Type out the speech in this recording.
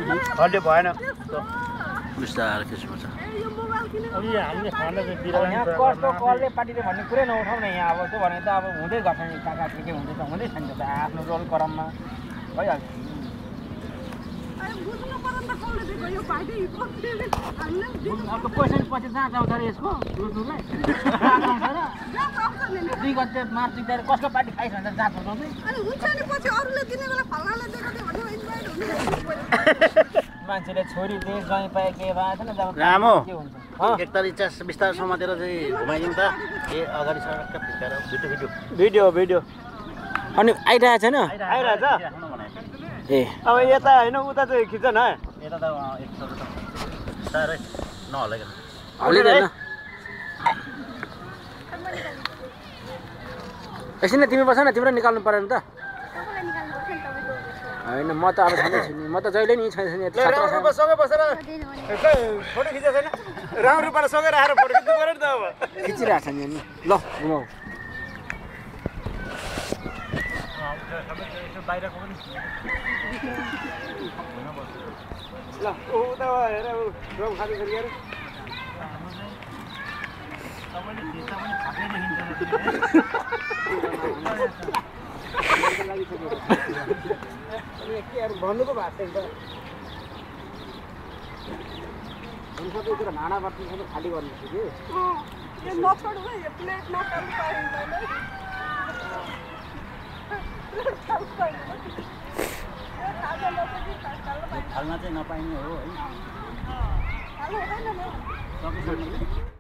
हल्ले भएन बिस्तारै खिच्नुपर्छ हामीले खाना यहाँ कस्तो कलले पार्टीले भन्ने कुरै नउठाउने यहाँ अब त्यो भने त अब हुँदै गर्छ नि काका के हुँदैछ हुँदै छैन त आफ्नो रोल करममा भइहाल्छ अर्को पैसा पछि जहाँ जाउँछ अरे यसको रुटुलाई 2 गते मार्च जित्दा कसको पार्टी खाइस भनेर जाँच बजाउँदै मान्छेले छोरी दे ज्वाइँ पाए के भए छैन जब रामो के हुन्छ एकताल इच्छा बिस्तारै समातेर चाहिँ घुमाइदिउँ त ए अगाडि सरक्क फिटेर भिडियो अनि आइरहेको छैन आइरहेछ ए अब यता होइन उता चाहिँ खिच्छ न यता त बिस्तारै नहलाइकन हल्लिँदैन एकछिन तिमी बस न तिम्रो निकाल्नु परेन त होइन म त अब छैन नि म त जहिले नि छैन नि सँगै बसेर फोटो खिचेको छैन राम्रो रूपमा सँगै राखेर फोटो खिच्नु पऱ्यो नि त अब खिचिरहेको छ नि ल घुमाऊ बाहिरको पनि ल उता हेर रम खाँदै फेरि हेर भन्नुको भएको छैन त सबै कुरा भाँडा बर्तन सबै खाली गर्नुपर्छ थाल्न चाहिँ नपाइने हो है